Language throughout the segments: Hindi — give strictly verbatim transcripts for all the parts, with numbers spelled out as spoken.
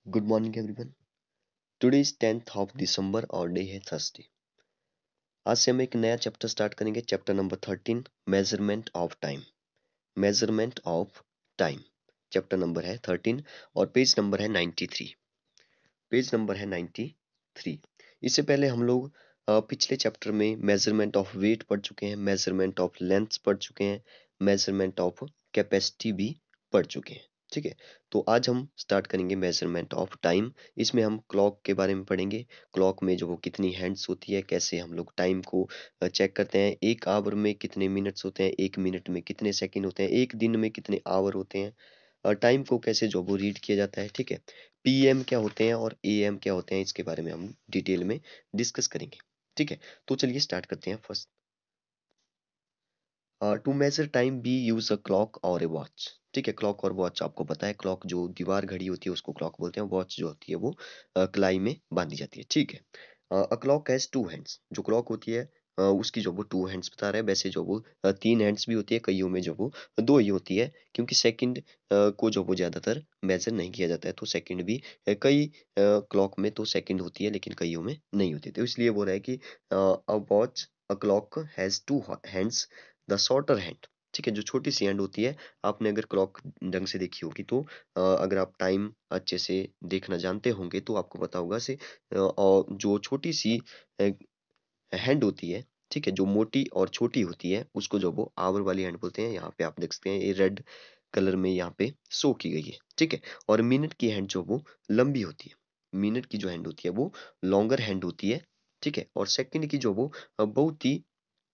Good morning everyone. Today is tenth of December और डे है थर्सडे। आज से हम एक नया चैप्टर स्टार्ट करेंगे, chapter number thirteen, measurement of time. Measurement of time chapter number है थर्टीन और पेज नंबर है नाइन्टी थ्री। पेज नंबर है नाइन्टी थ्री। इससे पहले हम लोग अ, पिछले चैप्टर में मेजरमेंट ऑफ वेट पढ़ चुके हैं, मेजरमेंट ऑफ लेंथ पढ़ चुके हैं, मेजरमेंट ऑफ कैपेसिटी भी पढ़ चुके हैं। ठीक है, तो आज हम स्टार्ट करेंगे मेजरमेंट ऑफ टाइम। इसमें हम क्लॉक के बारे में पढ़ेंगे। क्लॉक में जो वो कितनी हैंड्स होती है, कैसे हम लोग टाइम को चेक करते हैं, एक आवर में कितने मिनट्स होते हैं, एक मिनट में कितने सेकंड होते हैं, एक दिन में कितने आवर होते हैं, टाइम को कैसे जो वो रीड किया जाता है। ठीक है, पीएम क्या होते हैं और एएम क्या होते हैं, इसके बारे में हम डिटेल में डिस्कस करेंगे। ठीक है, तो चलिए स्टार्ट करते हैं। First, to measure time we use a clock और ए वॉच। ठीक है, क्लॉक और वॉच आपको पता है। क्लॉक जो दीवार घड़ी होती है उसको क्लॉक बोलते हैं, वॉच जो होती है वो अ, कलाई में बांधी जाती है। ठीक है, a clock has two hands. जो क्लॉक होती है अ, उसकी जो वो टू हैंड्स बता रहा है। वैसे जो वो अ, तीन हैंड्स भी होती है, कईयों में जो वो दो ही होती है, क्योंकि सेकंड को जो वो ज्यादातर मेजर नहीं किया जाता है। तो सेकंड भी अ, कई क्लॉक में तो सेकंड होती है, लेकिन कईयों में नहीं होती। तो इसलिए बोल रहा है कि a watch a clock has two hands, the shorter hand. ठीक है, जो छोटी सी हैंड होती है, आपने अगर क्लॉक ढंग से देखी होगी तो अ, अगर आप टाइम अच्छे से देखना जानते होंगे तो आपको पता होगा से अ, और जो छोटी सी हैंड होती है, ठीक है, जो मोटी और छोटी होती है, उसको जो वो आवर वाली हैंड बोलते हैं। यहाँ पे आप देख सकते हैं ये रेड कलर में यहाँ पे शो की गई है। ठीक है, और मिनट की हैंड जो वो लंबी होती है। मिनट की जो हैंड होती है वो लॉन्गर हैंड होती है। ठीक है, और सेकंड की जो वो अ, बहुत ही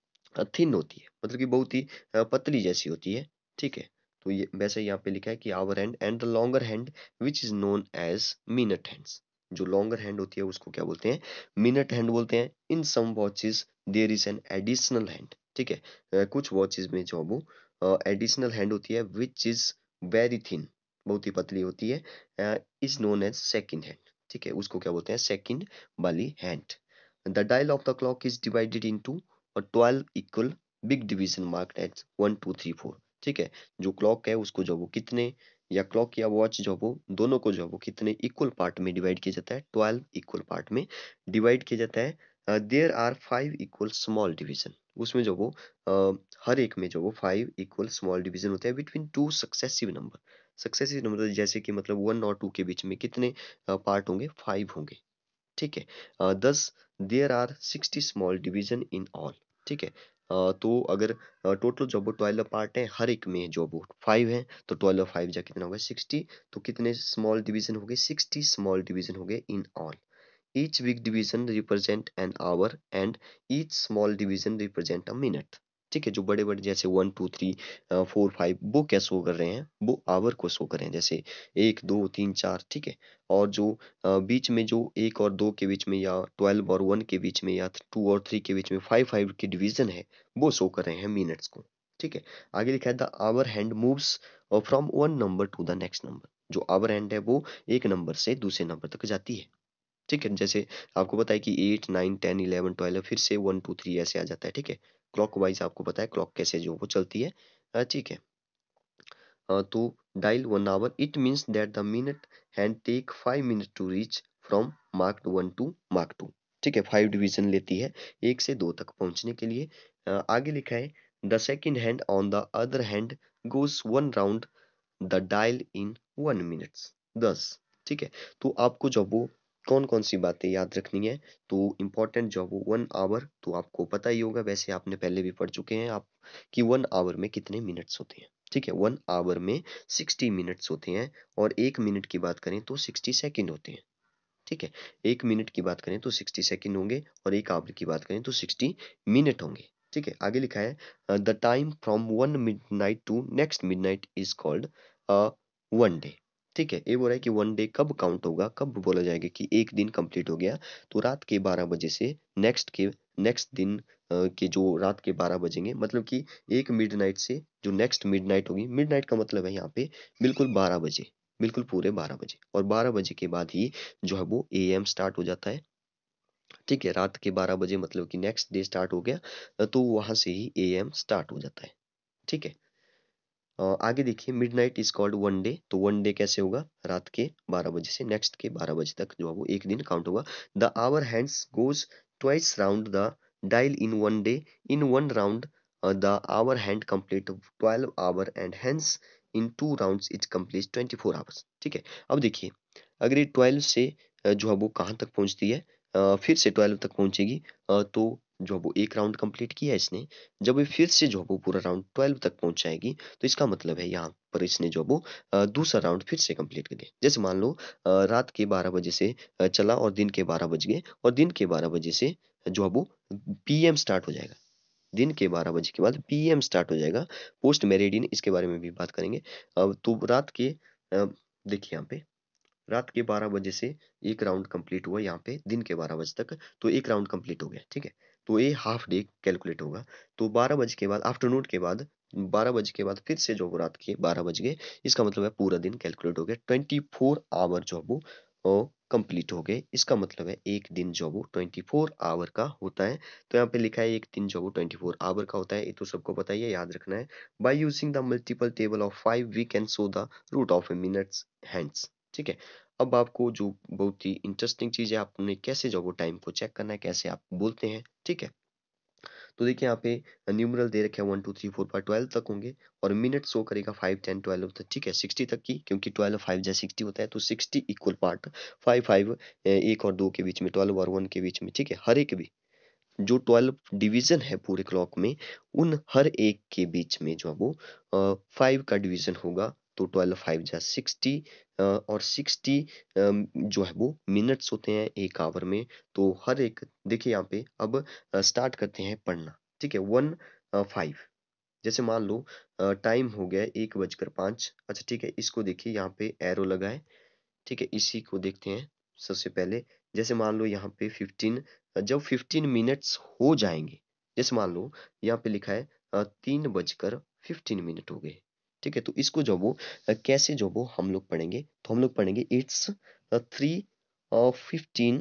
थिन होती है, मतलब कि बहुत ही अ, पतली जैसी होती है। ठीक है, तो ये वैसे यहाँ पे लिखा है कि hour hand and the longer hand which is known as minute hands. जो लॉन्गर हैंड होती है उसको क्या बोलते हैं, मिनट हैंड बोलते हैं। In some watches there is an additional hand. ठीक है, अ, कुछ वॉचेस में जो वो एडिशनल हैंड होती है विच इज वेरी थिन, बहुत ही पतली होती है, is known as second hand. ठीक है, उसको क्या बोलते हैं, सेकंड वाली hand. The dial of the clock is divided into और twelve equal big division marked at one two three four. ठीक है, जो क्लॉक है उसको जो वो कितने, या क्लॉक या वॉच जो वो दोनों को जो वो कितने इक्वल पार्ट में डिवाइड किया जाता है, ट्वेल्व इक्वल पार्ट में डिवाइड किया जाता है। There are five equal small division. उसमें जो वो uh, हर एक में जो वो फाइव इक्वल स्मॉल डिवीजन होते हैं between two successive number. Successive number जैसे कि मतलब वन और टू के बीच में कितने पार्ट होंगे, फाइव होंगे। ठीक है, दस there are sixty small division in all. ठीक है, अ, तो अगर टोटल जो वो ट्वेल्व पार्ट है, हर एक में जो वो फाइव है, तो ट्वेल्व फाइव जा कितना होगा, सिक्सटी। तो कितने स्मॉल डिवीजन हो गए, सिक्सटी स्मॉल डिवीजन हो गए in all. Each big division represent an hour and each small division represent a minute. ठीक है, जो बड़े बड़े जैसे one two three four five वो क्या शो कर रहे हैं, वो आवर को शो कर रहे हैं, जैसे एक दो तीन चार। ठीक है, और जो अ, बीच में जो एक और दो के बीच में, या ट्वेल्व और वन के बीच में, या टू और थ्री के बीच में फाइव फाइव की डिवीजन है, वो शो कर रहे हैं मिनट्स को। ठीक है, आगे लिखा है the hour hand moves from one number to the next number. जो आवर हैंड है वो एक नंबर से दूसरे नंबर तक जाती है। ठीक है, जैसे आपको पता है कि eight nine ten eleven twelve फिर से वन टू थ्री ऐसे आ जाता है। ठीक है, क्लॉक वाइज आपको पता है क्लॉक कैसे जो वो चलती है। अ, ठीक है, uh, to dial one hour, it means that the minute hand take five minutes to reach from mark one to mark two। ठीक है, फाइव डिवीजन लेती है एक से दो तक पहुंचने के लिए। अ, आगे लिखा है the second hand on the other hand goes one round the dial in one minutes. दस। ठीक है, तो आपको जो वो कौन कौन सी बातें याद रखनी है, तो इम्पोर्टेंट जो वो वन आवर तो आपको पता ही होगा, वैसे आपने पहले भी पढ़ चुके हैं आप, कि वन आवर में कितने मिनट्स होते हैं। ठीक है, वन आवर में सिक्सटी मिनट्स होते हैं, और एक मिनट की बात करें तो सिक्सटी सेकेंड होते हैं। ठीक है, एक मिनट की बात करें तो सिक्सटी सेकेंड होंगे, और एक आवर की बात करें तो सिक्सटी मिनट होंगे। ठीक है, आगे लिखा है the time from one midnight to next midnight is called one day. ठीक है, ये बोल रहा है कि वन डे कब काउंट होगा, कब बोला जाएगा कि एक दिन कंप्लीट हो गया, तो रात के बारह बजे से नेक्स्ट के नेक्स्ट दिन अ, के जो रात के बारह बजेंगे, मतलब कि एक मिडनाइट से जो नेक्स्ट मिडनाइट होगी, मिडनाइट का मतलब है यहाँ पे बिल्कुल बारह बजे, बिल्कुल पूरे बारह बजे, और बारह बजे के बाद ही जो है वो ए एम स्टार्ट हो जाता है। ठीक है, रात के बारह बजे मतलब कि नेक्स्ट डे स्टार्ट हो गया, तो वहां से ही ए एम स्टार्ट हो जाता है। ठीक है, अ, आगे देखिए midnight is called one day, तो वन डे कैसे होगा, रात के बारह बजे से नेक्स्ट के बारह बजे तक जो है वो एक दिन काउंट होगा। The hour hands goes twice round the dial in one day, in one round the hour hand complete twelve hour and hands in two rounds it complete twenty four hours. ठीक है, अब देखिए अगर ये ट्वेल्व से अ, जो है वो कहाँ तक पहुंचती है, अ, फिर से ट्वेल्व तक पहुंचेगी, अ, तो जो है वो एक राउंड कंप्लीट किया इसने। जब ये फिर से जो है वो पूरा राउंड ट्वेल्व तक पहुंच जाएगी, तो इसका मतलब है यहाँ पर इसने जो वो अ, दूसरा राउंड फिर से कंप्लीट कर दिया। जैसे मान लो अ, रात के बारह बजे से अ, चला और दिन के बारह बज गए, और दिन के बारह बजे से जो है वो पीएम स्टार्ट हो जाएगा। दिन के बारह बजे के बाद पीएम स्टार्ट हो जाएगा, पोस्ट मेरिडियन, इसके बारे में भी बात करेंगे। अब तो रात के अ, देखिए यहाँ पे रात के बारह बजे से एक राउंड कंप्लीट हुआ यहाँ पे दिन के बारह बजे तक, तो एक राउंड कंप्लीट हो गया। ठीक है, तो ये हाफ डे कैलकुलेट होगा। तो बारह बजे के बाद आफ्टरनून के बाद बारह बजे के बाद फिर से जो वो रात के बारह बज गए, इसका मतलब है पूरा दिन कैलकुलेट हो गया, ट्वेंटी फोर आवर जो है वो कंप्लीट हो गए। इसका मतलब है एक दिन जो वो ट्वेंटी फोर आवर का होता है। तो यहाँ पे लिखा है एक दिन जो वो ट्वेंटी फोर आवर का होता है, ये तो सबको पता ही है, याद रखना है। By using the multiple table of five we can show the route of a minutes hands. ठीक है, अब आपको जो बहुत ही इंटरेस्टिंग चीज है, आपने कैसे जो वो टाइम को चेक करना है, कैसे आप बोलते हैं। ठीक है, तो देखिए यहाँ पे न्यूमरल दे रखे हैं one two three four five twelve तक होंगे, और मिनट शो करेगा फाइव टेन ट्वेल्व तक। ठीक है, सिक्सटी तक की, क्योंकि ट्वेल्व फाइव जैसे सिक्सटी होता है, तो sixty equal part five five एक और दो के बीच में, ट्वेल्व और वन के बीच में। ठीक है, हर एक भी जो ट्वेल्व डिवीजन है पूरे क्लॉक में, उन हर एक के बीच में जो है वो फाइव का डिवीजन होगा। तो ट्वेल्व फाइव जा सिक्सटी, और सिक्सटी जो है वो मिनट्स होते हैं एक आवर में। तो हर एक देखिए यहाँ पे अब स्टार्ट करते हैं पढ़ना। ठीक है, वन फाइव, जैसे मान लो टाइम हो गया एक बजकर पाँच। अच्छा ठीक है, इसको देखिए यहाँ पे एरो लगा है। ठीक है, इसी को देखते हैं सबसे पहले। जैसे मान लो यहाँ पे फिफ्टीन, जब फिफ्टीन मिनट्स हो जाएंगे, जैसे मान लो यहाँ पे लिखा है अ, तीन बजकर फिफ्टीन मिनट हो गए। ठीक है, तो इसको जो वो अ, कैसे जो वो हम लोग पढ़ेंगे, तो हम लोग पढ़ेंगे इट्स थ्री फिफ्टीन,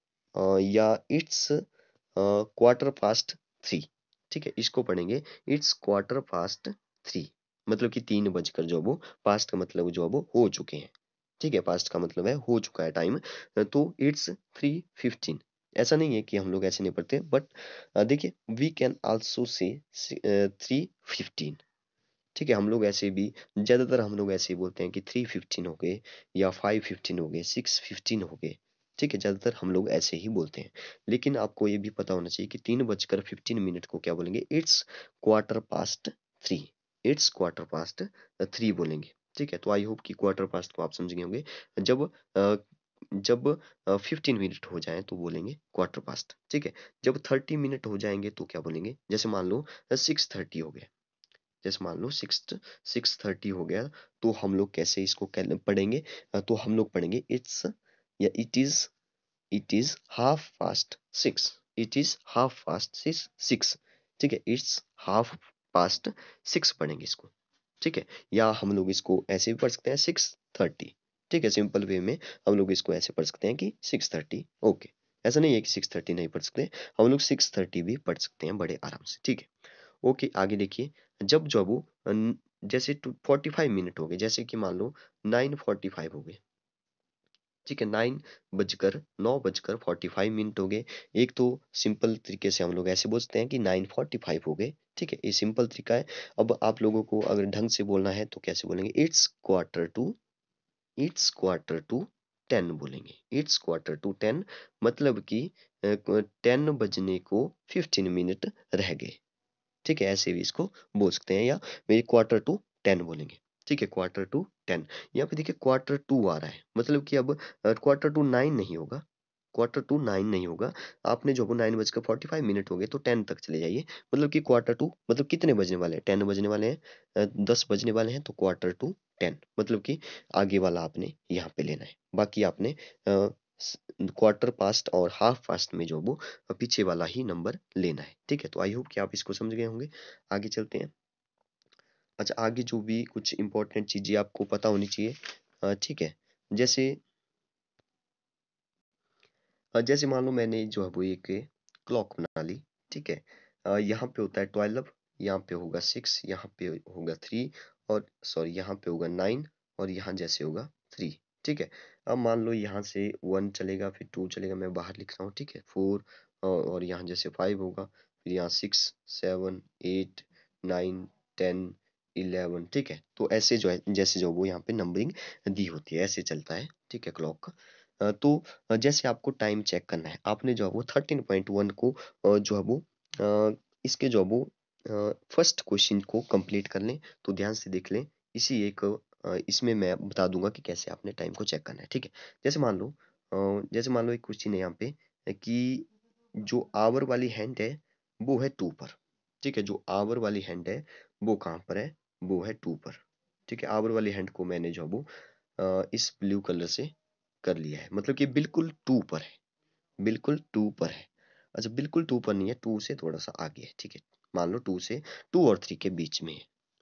या इट्स क्वार्टर पास्ट थ्री। ठीक है, इसको पढ़ेंगे इट्स क्वार्टर पास्ट थ्री, मतलब कि तीन बजकर जो वो, पास्ट का मतलब जो है वो हो चुके हैं। ठीक है, पास्ट का मतलब है हो चुका है टाइम। तो इट्स थ्री फिफ्टीन, ऐसा नहीं है कि हम लोग ऐसे नहीं पढ़ते, बट देखिए we can also say three fifteen. ठीक है, हम लोग ऐसे भी ज्यादातर हम लोग ऐसे ही बोलते हैं कि थ्री फिफ्टीन हो गए, या फाइव फिफ्टीन हो गए, सिक्स फिफ्टीन हो गए। ठीक है, ज्यादातर हम लोग ऐसे ही बोलते हैं। लेकिन आपको ये भी पता होना चाहिए कि तीन बजकर फिफ्टीन मिनट को क्या बोलेंगे, it's quarter past three. It's quarter past three बोलेंगे। ठीक है, तो आई होप कि क्वार्टर पास्ट को आप समझ गए होंगे। जब अ, जब फिफ्टीन मिनट हो जाए तो बोलेंगे क्वार्टर पास्ट। ठीक है, जब थर्टी मिनट हो जाएंगे तो क्या बोलेंगे, जैसे मान लो सिक्स थर्टी हो गया, जैसे मान लो सिक्स सिक्स थर्टी हो गया, तो हम लोग कैसे इसको कैल- पढ़ेंगे, अ, तो हम लोग पढ़ेंगे इट्स, या it is it is half past six. It is half past six six. ठीक है, इट्स हाफ पास्ट सिक्स पढ़ेंगे इसको। ठीक है, या हम लोग इसको ऐसे भी पढ़ सकते हैं सिक्स थर्टी। ठीक है, सिंपल वे में हम लोग इसको ऐसे पढ़ सकते हैं कि सिक्स थर्टी। ओके, ऐसा नहीं है कि सिक्स थर्टी नहीं पढ़ सकते, हम लोग सिक्स थर्टी भी पढ़ सकते हैं बड़े आराम से। ठीक है, ओके, आगे देखिए। जब जो वो अन- जैसे टू फोर्टी फाइव मिनट हो गए, जैसे कि मान लो नाइन फोर्टी फाइव हो गए। ठीक है, नाइन बजकर नौ बजकर फोर्टी फाइव मिनट हो गए। एक तो सिंपल तरीके से हम लोग ऐसे बोलते हैं कि नाइन फोर्टी फाइव हो गए। ठीक है, ये सिंपल तरीका है। अब आप लोगों को अगर ढंग से बोलना है तो कैसे बोलेंगे, it's quarter to it's quarter to ten बोलेंगे। इट्स क्वार्टर टू टेन, मतलब कि टेन बजने को फिफ्टीन मिनट रह गए। ठीक है, ऐसे भी इसको बोल सकते हैं, या मेरी क्वार्टर टू टेन बोलेंगे। ठीक है, क्वार्टर टू टेन। यहाँ पे देखिए क्वार्टर टू आ रहा है, मतलब कि अब क्वार्टर टू नाइन नहीं होगा, क्वार्टर टू नाइन नहीं होगा। आपने जो नाइन बजकर फोर्टी फाइव मिनट हो गए, तो टेन तक चले जाइए। मतलब कि क्वार्टर टू मतलब कितने बजने वाले हैं, टेन बजने वाले हैं, अ, दस बजने वाले हैं, तो क्वार्टर टू टेन, मतलब कि आगे वाला आपने यहाँ पे लेना है। बाकी आपने क्वार्टर पास्ट और हाफ पास्ट में जो वो पीछे वाला ही नंबर लेना है। ठीक है, तो आई होप कि आप इसको समझ गए होंगे। आगे चलते हैं। अच्छा, आगे जो भी कुछ इंपॉर्टेंट चीजें आपको पता होनी चाहिए, अ, ठीक है, जैसे अ, जैसे मान लो मैंने जो है वो एक क्लॉक बना ली। ठीक है, अ, यहाँ पे होता है ट्वेल्व, यहाँ पे होगा सिक्स, यहाँ पे होगा थ्री, और सॉरी यहाँ पे होगा नाइन और यहाँ जैसे होगा थ्री। ठीक है, अब मान लो यहाँ से वन चलेगा, फिर टू चलेगा, मैं बाहर लिख रहा हूँ। ठीक है, फोर और यहाँ जैसे फाइव होगा, फिर यहाँ six, seven, eight, nine, ten, eleven. ठीक है, तो ऐसे जो है जैसे जो वो यहाँ पे नंबरिंग दी होती है, ऐसे चलता है। ठीक है, क्लॉक का। अ, तो अ, जैसे आपको टाइम चेक करना है, आपने जो है वो थर्टीन पॉइंट वन को अ, जो है वो अ, इसके जो है वो फर्स्ट क्वेश्चन को कंप्लीट कर लें। तो ध्यान से देख लें, इसी एक अ, इसमें मैं बता दूंगा कि कैसे आपने टाइम को चेक करना है। ठीक है, जैसे मान लो अ, जैसे मान लो एक क्वेश्चन है यहाँ पे कि जो आवर वाली हैंड है वो है टू पर। ठीक है, जो आवर वाली हैंड है वो कहाँ पर है, वो है टू पर। ठीक है, आवर वाली हैंड को मैंने जो है वो अ, इस ब्लू कलर से कर लिया है, मतलब कि बिल्कुल टू पर है, बिल्कुल टू पर है। अच्छा, बिल्कुल टू पर नहीं है, टू से थोड़ा सा आगे है। ठीक है, मान लो टू से टू और थ्री के बीच में है,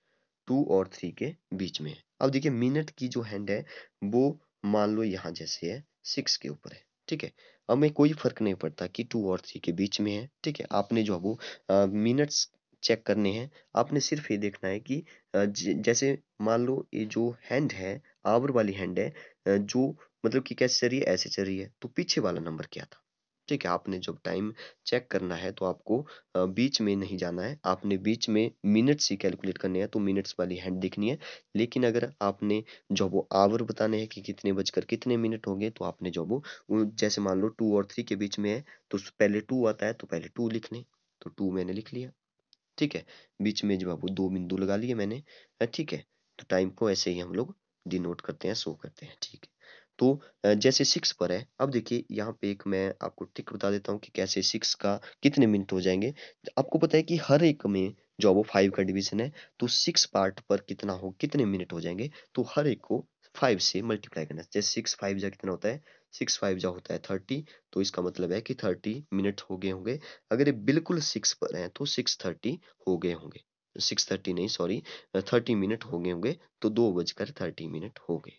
टू और थ्री के बीच में है। अब देखिए मिनट की जो हैंड है वो मान लो यहाँ जैसे है सिक्स के ऊपर है। ठीक है, अब में कोई फर्क नहीं पड़ता कि टू और थ्री के बीच में है। ठीक है, आपने जो है वो मिनट्स चेक करने हैं। आपने सिर्फ ये देखना है कि अ, ज- जैसे मान लो ये जो हैंड है, आवर वाली हैंड है, अ, जो मतलब कि कैसे चल रही है, ऐसे चल रही है, तो पीछे वाला नंबर क्या था। ठीक है, आपने जब टाइम चेक करना है तो आपको अ, बीच में नहीं जाना है, आपने बीच में मिनट्स ही कैलकुलेट करने हैं, तो मिनट्स वाली हैंड दिखनी है। लेकिन अगर आपने जो वो आवर बताने हैं कि कितने बजकर कितने मिनट हो गए, तो आपने जो वो वो जैसे मान लो टू और थ्री के बीच में है, तो उस- पहले टू आता है तो पहले टू लिख लें। तो टू मैंने लिख लिया। ठीक है, बीच में जो है वो दो बिंदु लगा लिए मैंने। अ, ठीक है, तो टाइम को ऐसे ही हम लोग डिनोट करते हैं, शो करते हैं। ठीक है, तो अ, जैसे सिक्स पर है, अब देखिए यहाँ पे एक मैं आपको ट्रिक बता देता हूँ कि कैसे सिक्स का कितने मिनट हो जाएंगे। आपको पता है कि हर एक में जो वो फाइव का डिवीजन है, तो सिक्स पार्ट पर कितना हो, कितने मिनट हो जाएंगे, तो हर एक को फाइव से मल्टीप्लाई करना है। जैसे सिक्स फाइव जा कितना होता है, सिक्स फाइव जा होता है थर्टी, तो इसका मतलब है कि थर्टी मिनट हो गए होंगे। अगर ये बिल्कुल सिक्स पर है तो सिक्स थर्टी हो गए होंगे, सिक्स थर्टी नहीं सॉरी, थर्टी मिनट हो गए होंगे, तो दो बजकर थर्टी मिनट हो गए।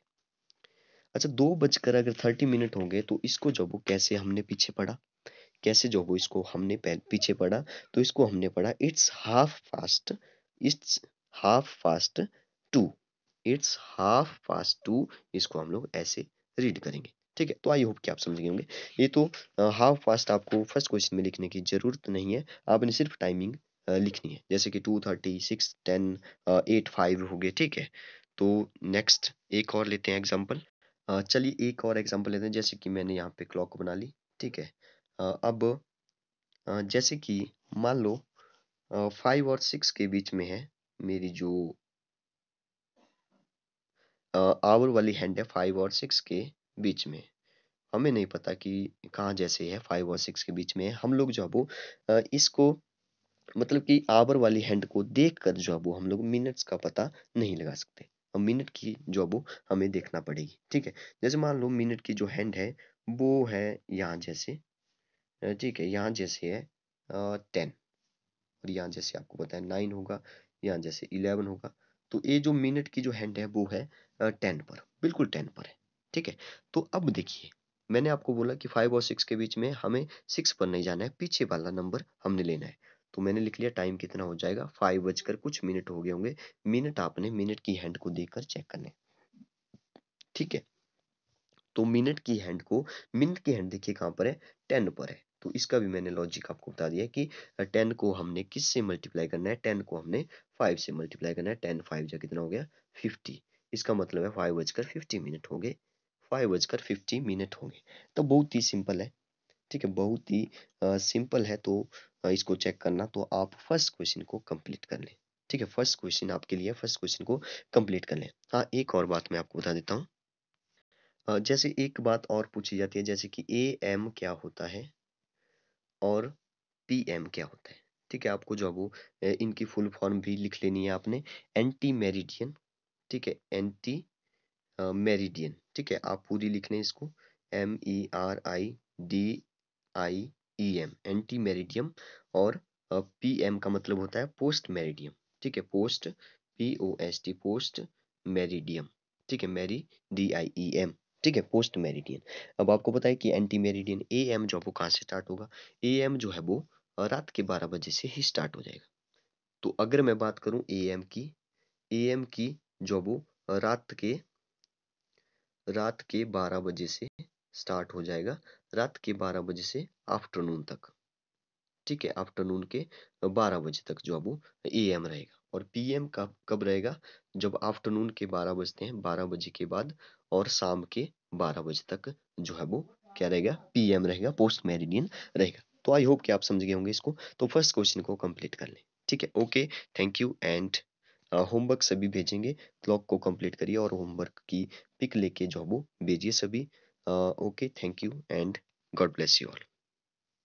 अच्छा, दो बजकर अगर थर्टी मिनट हो गए, तो इसको जो वो कैसे हमने पीछे पढ़ा, कैसे जो वो इसको हमने पहले पीछे पढ़ा, तो इसको हमने पढ़ा it's half fast, it's half fast two, it's half fast two, इसको हम लोग ऐसे रीड करेंगे। ठीक है, तो आई होप कि आप समझ गए होंगे। ये तो हाफ फास्ट आपको फर्स्ट क्वेश्चन में लिखने की जरूरत नहीं है, आपने सिर्फ टाइमिंग लिखनी है, जैसे कि two thirty, six ten, eight five हो गए। ठीक है, तो नेक्स्ट एक और लेते हैं एग्जाम्पल। अ, चलिए एक और एग्जांपल लेते हैं, जैसे कि मैंने यहाँ पे क्लॉक बना ली। ठीक है, अ, अब अ, जैसे कि मान लो फाइव और सिक्स के बीच में है मेरी जो आवर वाली हैंड है, फाइव और सिक्स के बीच में। हमें नहीं पता कि कहाँ जैसे है फाइव और सिक्स के बीच में है, हम लोग जो है वो अ, इसको मतलब कि आवर वाली हैंड को देख कर जो है वो हम लोग मिनट्स का पता नहीं लगा सकते। और मिनट की जो है वो हमें देखना पड़ेगी। ठीक है, जैसे मान लो मिनट की जो हैंड है वो है यहाँ जैसे, अ, ठीक है, यहाँ जैसे है टेन, और यहाँ जैसे आपको पता है नाइन होगा, यहाँ जैसे इलेवन होगा। तो ये जो मिनट की जो हैंड है वो है टेन पर, बिल्कुल टेन पर है। ठीक है, तो अब देखिए मैंने आपको बोला कि फाइव और सिक्स के बीच में हमें सिक्स पर नहीं जाना है, पीछे वाला नंबर हमने लेना है। तो मैंने लिख लिया टाइम कितना हो जाएगा, फाइव बजकर कुछ मिनट हो गए होंगे। मिनट आपने मिनट की हैंड को देखकर चेक करने। ठीक है, तो मिनट की हैंड को, मिनट की हैंड देखिए कहाँ पर है, टेन पर है। तो इसका भी मैंने लॉजिक आपको बता दिया कि टेन को हमने किस से मल्टीप्लाई करना है, टेन को हमने फाइव से मल्टीप्लाई करना है। टेन फाइव जा कितना हो गया, फिफ्टी। इसका मतलब है फाइव बजकर फिफ्टी मिनट हो गए, फाइव बजकर फिफ्टी मिनट हो गए। तो बहुत ही सिंपल है। ठीक है, बहुत ही सिंपल है। तो अ, इसको चेक करना, तो आप फर्स्ट क्वेश्चन को कंप्लीट कर लें। ठीक है, फर्स्ट क्वेश्चन आपके लिए, फर्स्ट क्वेश्चन को कंप्लीट कर लें। हाँ, एक और बात मैं आपको बता देता हूँ। अ, जैसे एक बात और पूछी जाती है, जैसे कि ए एम क्या होता है और पी एम क्या होता है। ठीक है, आपको जो है वो अ, इनकी फुल फॉर्म भी लिख लेनी है आपने। एंटी मेरिडियन, ठीक है, एंटी मेरिडियन। ठीक है, आप पूरी लिख लें इसको, M E R I D I E M, anti meridiem. और पी एम का मतलब होता है पोस्ट मेरिडियम। ठीक है, post, P O S T, post meridiem. ठीक है, मेरी डी आई ई एम। ठीक है, पोस्ट मेरिडियन। अब आपको पता है कि एंटी मेरिडियन ए एम जो है वो कहाँ से स्टार्ट होगा, ए एम जो है वो अ, रात के बारह बजे से ही स्टार्ट हो जाएगा। तो अगर मैं बात करूं ए एम की, एएम की जो वो रात के रात के बारह बजे से स्टार्ट हो जाएगा, रात के बारह बजे से आफ्टरनून तक। ठीक है, आफ्टरनून के बारह बजे तक जो है वो एएम रहेगा। और पीएम कब कब रहेगा? जब आफ्टरनून के बारह बजते हैं, बारह बजे के बाद और शाम के बारह बजे तक जो है वो क्या रहेगा? पीएम रहेगा, पोस्ट मेरिडियन रहेगा। तो आई होप कि आप समझ गए होंगे इसको। तो फर्स्ट क्वेश्चन को कंप्लीट कर लें। ठीक है, okay, thank you. And homework सभी भेजेंगे, क्लॉक को कंप्लीट करिए और होमवर्क की पिक लेके जो है वो भेजिए सभी। Okay, thank you and God bless you all.